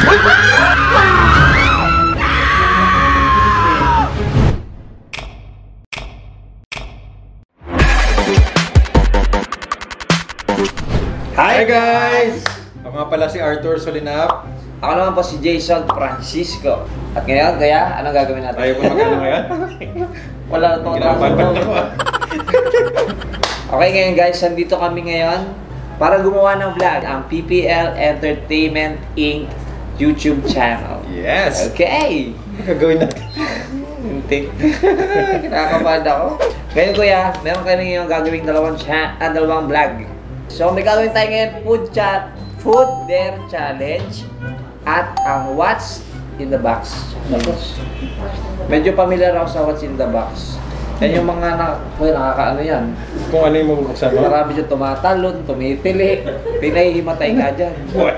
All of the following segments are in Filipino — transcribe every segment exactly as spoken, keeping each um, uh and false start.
Hi guys! Ako nga pala si Arthur Solinap. Ako naman po si Jason Francisco. At ngayon, kaya, anong gagawin natin? Ayaw po magkano ngayon? Wala na itong traso. Okay, ngayon guys, nandito kami ngayon para gumawa ng vlog, ang P P L Entertainment Incorporated YouTube channel. Yes! Okay! Gagawin natin. Hindi. Kinakabahan ako. Ngayon kuya, meron kami ngayon gagawing dalawang, ah, dalawang vlog. So may gagawin tayo ngayon food chat, food dare challenge at ang what's in the box. Tapos, medyo familiar ako sa what's in the box. Yan yung mga na, well, nakakaano yan. Kung ano yung mabubuksan mo? Marami dyan tumatalon, tumitili, pinahihimatay ka dyan.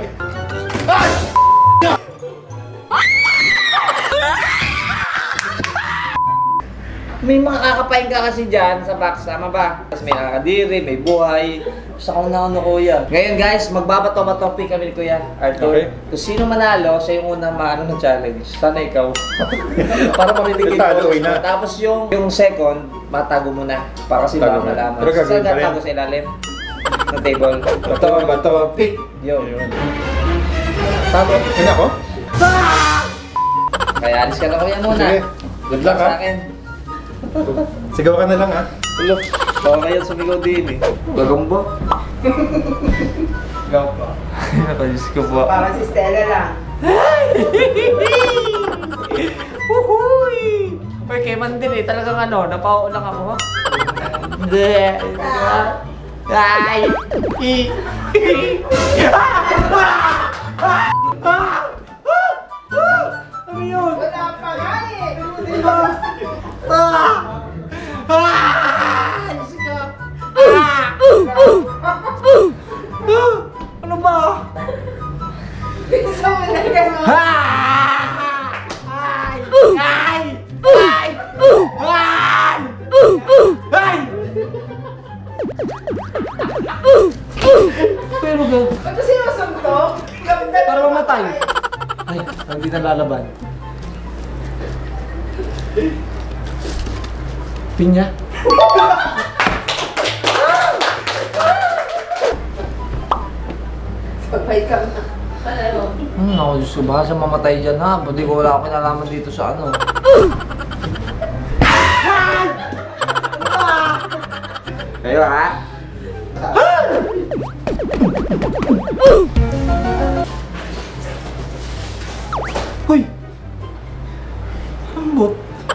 May mga kakapain ka kasi dyan sa box, tama ba? Tapos may nakakadiri, may buhay. Sa kung na ano kuya. Ngayon guys, magbabato-batopic kami ni Kuya Arthur. Okay. Kung sino manalo, siya yung unang maano ng challenge. Sana ikaw. Para mamimigay ko. Tapos yung yung second, matago mo na. Para kasi baka malaman. Pero gagawin pa rin. Saan sa ilalim? Ng table. Bato-batopic. Yo. Tago. Sino ako? Kaya alis ka na kuya muna. Sige. Good luck ha. Sigaw ka na lang ha. Look, baka kayo sumigaw din eh. Gagamba. Sigaw pa. Diyos ko po. Parang si Stella lang. Wuhuy! Uy, kay Mandil eh. Talagang ano, napao lang ako ha. Hindi. Ay! Ano yun? Wala pa nga eh! Diba? Ah! Ah! Diyos ko! Ah! Ano ba? Bisa mo na gano'n. Ah! Ay! Ay! Ay! Ay! Ay! Pero ga... Ba't ko sinusuntok? Para mamatay. Ay, hindi na lalaban. Pinya. Sabay ka na. Hmm, ako Diyos ko, baka siya mamatay dyan ha. Buti ko wala akong kinalaman dito sa ano. Kayo ha? Hoy! Ambot!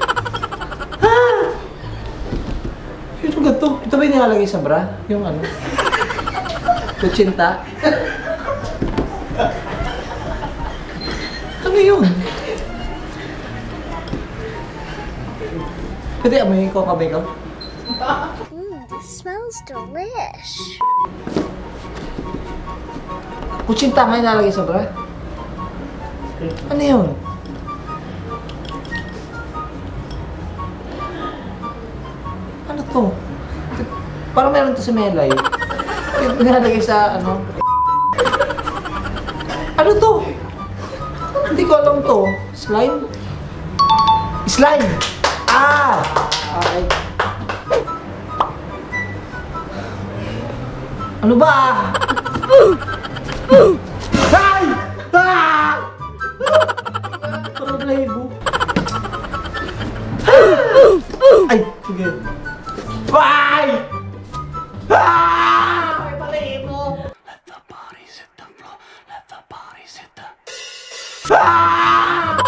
Ito ba ito? Ito ba yung nilalagay sa bra? Yung ano? Kutsinta? Ano yun? Pwede amoy ko kamay ko? Mmm, this smells delish. Kutsinta nga yung nilalagay sa bra? Ano yun? Ano to? Parang meron to sa Melay. Nilalagay sa ano? Ano to? Hindi ko alam to. Slime? Slime! Ah! Okay. Ano ba? Ay! Ah! Parang playbo. Ay! Sige. Ay! Ah! May playbo! Let the bodies hit the floor. Let the bodies hit the... Ah!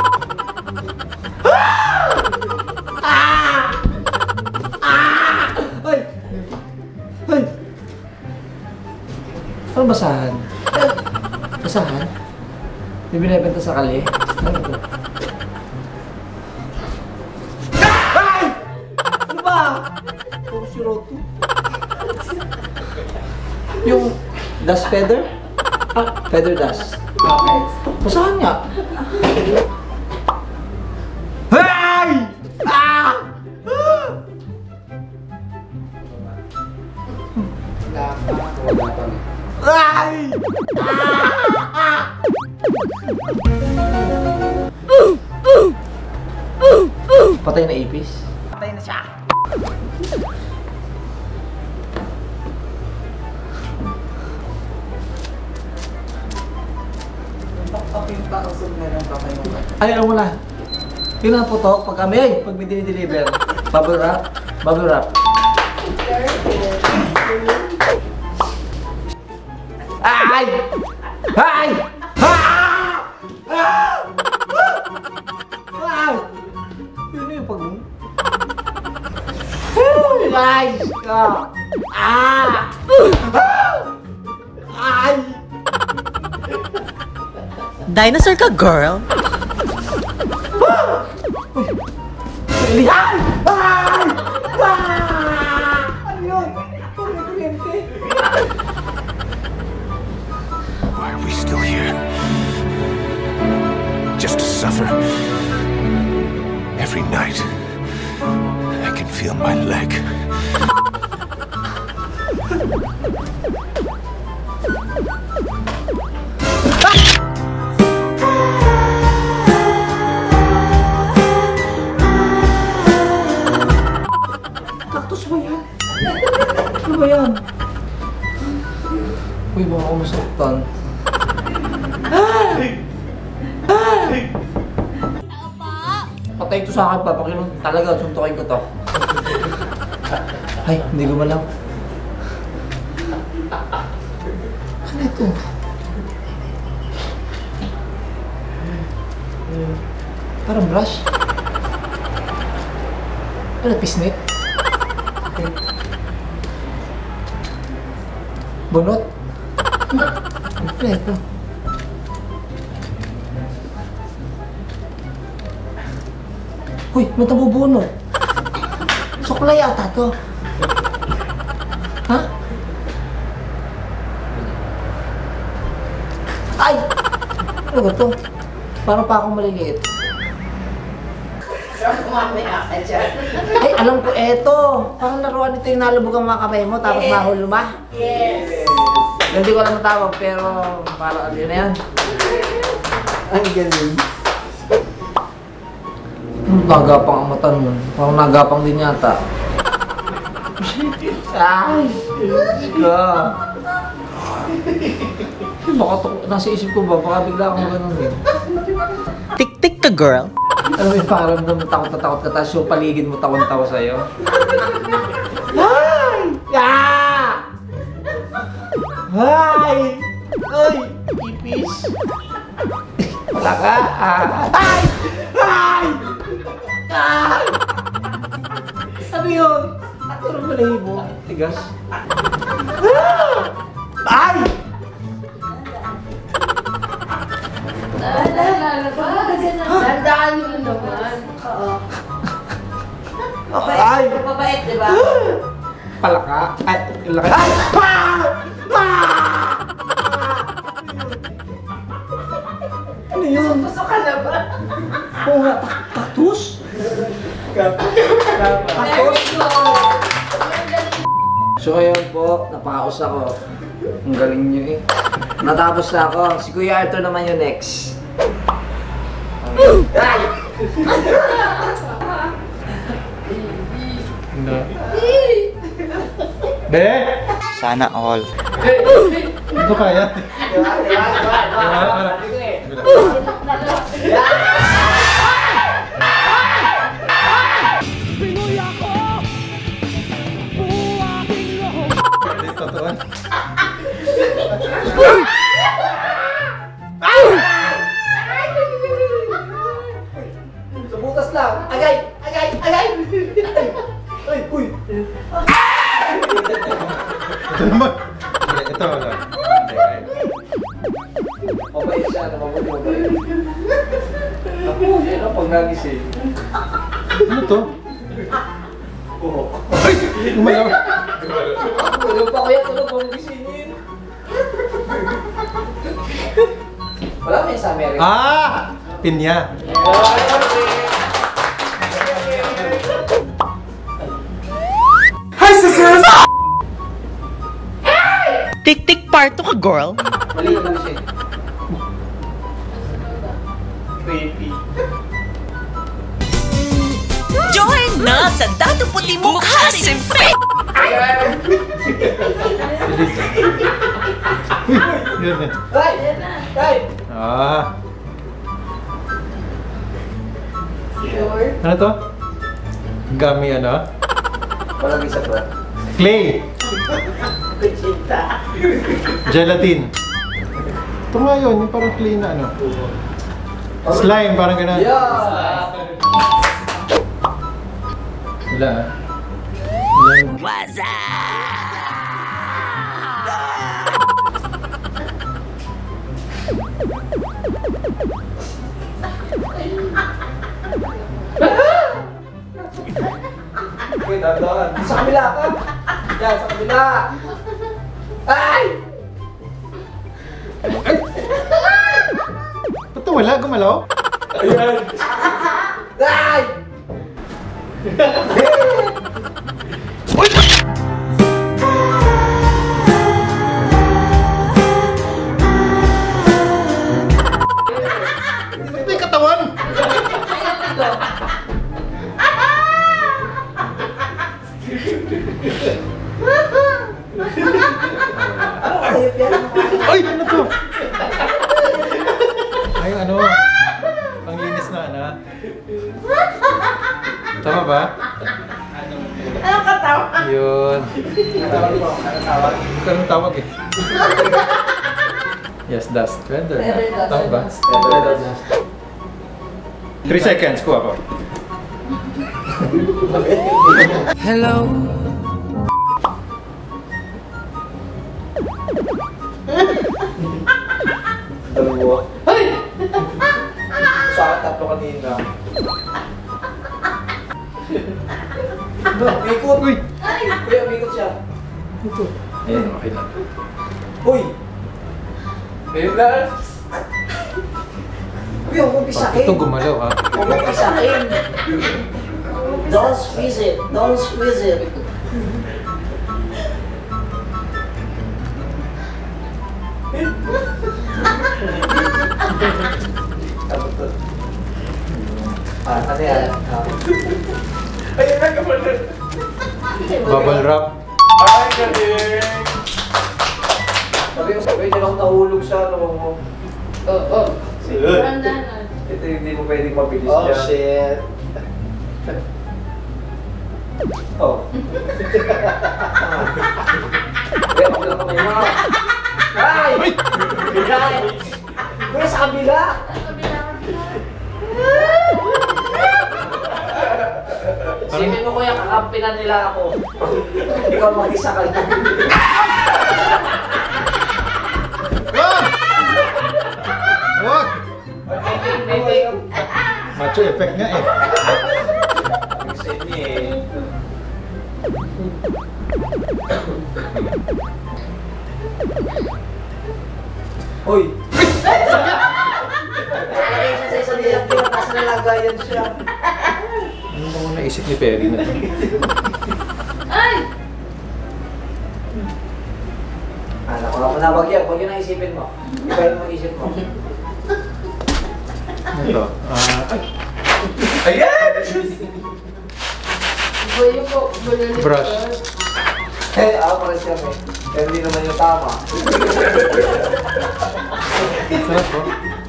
Ah! Ah! Ah! Ay! Ay! Ano basahan? Basahan? May binibenta sa kali? Ano ito? Ay! Ano ba? Oh, si Roto. Yung dust feather? Ah, feather dust. Okay. Basahan nga. Ay! Ah! Ay! Ah! Ah! Patay na ipis. Patay na siya. Ay, alam mo na. Yun ang putok pag kami, ay, pag may dinideliver. Bubble wrap, bubble wrap. Ay! Ay! Ah! Ah! Ah! Yun yung pag... Ay! Ah! Ah! Ay! Dinosaur ka, girl? Ay! Ay! Ah! Ano yun? Kuryente. Why are we still here? Just to suffer. Every night, I can feel my leg. Kaktus ba yan? Ano ba yan? Uy, baka ako masaktan. Ah! Ah! Patay ito sa akin, papakilong talaga, suntukin ko to. Ay, hindi gumalaw. Ano ito? Parang brush. Ano, pisnit? Okay. Bunot? Ano ito? Uy, may nabubunot. Sukla yata to. Ha? Ay! Ano ba to? Parang pa akong maliliit. Mamaya ka dyan. Ay, alam ko, eto. Parang laruan ito yung nalubog ang mga kamay mo, tapos Yes. mahulma. Yes. Hindi ko alam matawag, pero parang ano yun na yan. Ang galing. Nagapang ang mata nun. Parang nagapang din yata. Ay! Ka! Baka to, nasa isip ko ba, baka bigla akong ganun eh. Tik-tik ka, girl? Alam mo yung parang naman takot na takot ka, tapos yung paligid mo tawang-tawa sa'yo. Ay! Ah! Ay! Ay! Ipis! Wala ka! Ah! Ay! Ay! Ay! Ano yun? At yung balahibo? Tigas? Ah! Ay! Dandaan mo naman. Oo. Ay! Mabait, di ba? Palaka? Ay! Yung laki! Ay! Ah! Ah! Ano yun? Gusto ka na ba? Oo nga, tak- kaktus? Kaktus? So ayun po, napakaus ako. Ang galing nyo eh. Natapos na ako. Si Kuya Arthur naman yung next. Ay! Be! Sana all. Ito kaya? Diba? Diba? Diba? Diba? Dito to. Sa butas lang. Agay! Agay! Agay! Ay! Uy! Ito naman. Ito wala. Mabait siya na mabuti mabait. Ako, yan ang pag nagising. Ano to? Oo. Ay! Umalaw. Tulog pa kuya, tulog mo gisingin. Wala may sa Amerika. Ah! Pinya. Hi, sisters! Tik-tik part to ka, girl? Mali naman siya. Creepy. Join na sa Dato Puti Mukha Siyempre! Yun eh. Ay! Ay! Ah. Sure. Ano to? Gummy ano? Walang isa ba? Clay. Kuchita. Gelatin. Ito nga yun, yung parang clay na ano. Slime, parang gano'n. Yeah! Wala ah. Yan. Wait, dahan-dahan. Sa kabila ka! Yan, sa kabila! Ay! Ba't ito wala? Gumalaw? Ayan! Ay! Ba't may katawan? Ano kayo yan? Ay! Ano to? Ay, ano? Panglinis na, ano? Tama ba? Ano katawa? Yun. Tawag mo, ano tawag? Anong tawag eh? Yes, dust. Feather. Feather dust. Tama ba? Three seconds. Kuha ko. Dalawa. Ay! Sa akin tatlo kanina. Umikot! Uy! Kuya, umikot siya. Ito. Ayan, okay lang. Uy! Ayun na. Uy, huwag mong pisakin. Ito gumalaw ha. Huwag mong pisakin. Don't squeeze it. Don't squeeze it. Ah, ano yan? Ah. Ayun na, kapalit. Bubble wrap. Ay, galing! Sabi ko, sabi niya lang nahulog siya, ano mo. Oo. Oh, Randanan. Ito hindi mo pwedeng mabilis Oh, yan. shit. Oh. Kaya ako lang kamay mo. Ay! Ay! Kuya, sa kabila! Sipin mo kuya, kakampinan nila ako. Ikaw mag-isa ka lang. Wag! Wag! May may Macho effect nga eh. Kasi niya eh. Uy! Nalagay siya sa isang nilagyan, tapos nalagayan siya. Ano ba mo naisip ni Perry na? Ay! Anak ko na wag yan, wag yun ang isipin mo. Iba yung isip mo. Ano to? Ah, ay! Ayan! Buyo po. Buyo nito. Brush. Eh, ako pa rin siya eh. Pero hindi naman yung tama. Sarap po.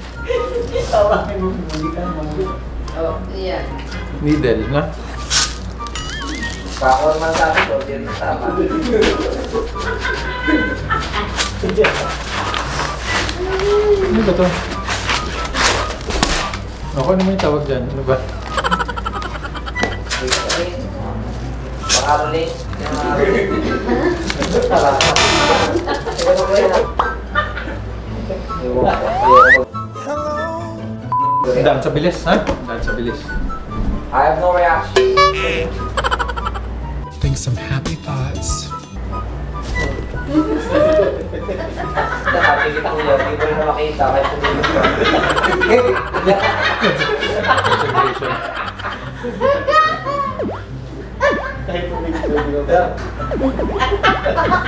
Oh, yan. Needle na. Kako naman sabi ko, hindi rin tama. Ano ba to? Ako ano mo yung tawag dyan? Ano ba? Baka ulit. Tara. Ito ko yan. Daan sa bilis, ha? Daan sa bilis. I have no reaction. Think some happy thoughts. Nakapigit ako yan, hindi ko rin na makita kahit tumulog ka. Concentration.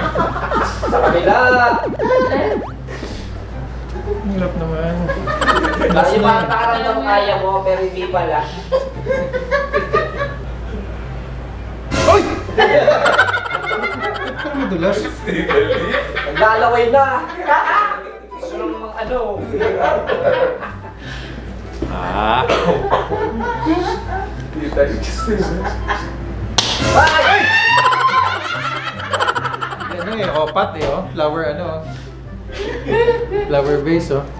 Sa kabila! Ang hirap naman. Kasi yung parang nakaramdam kaya mo, pero hindi pala. Oy! Parang madulas. Naglalaway na! Gusto lang mga ano. Ah. Ay! Ano eh, opat eh, oh. Flower ano, oh. Flower vase, oh.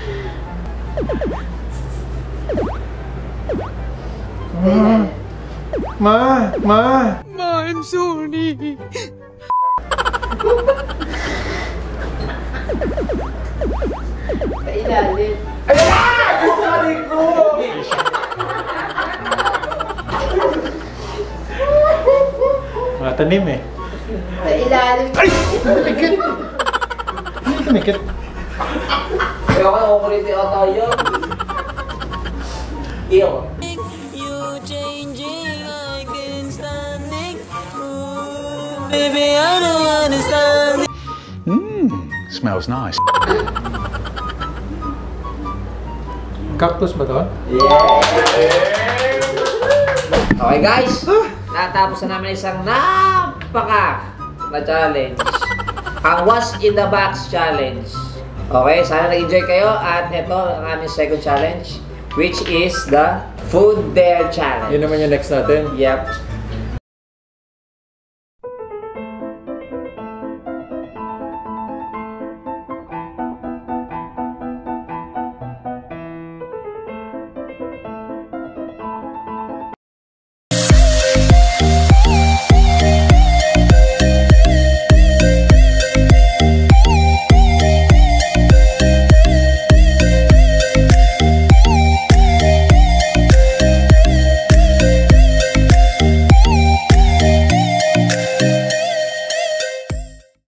Ma! Ma! Ma, I'm sorry. Sa ilalim. Ayan na! Sorry ko! Mga tanim eh. Sa ilalim. Ay! Tumikit! Ano tumikit? Kaya ako nakukulit yung ata yun. Iyo. Mmm, smells nice. Cactus ba to? Okay guys, natapos na namin isang napaka na challenge. Ang What's in the Box Challenge. Okay, sana nag-enjoy kayo at ito ang aming second challenge, which is the Food Dare Challenge. Yun naman yung next natin. Yep.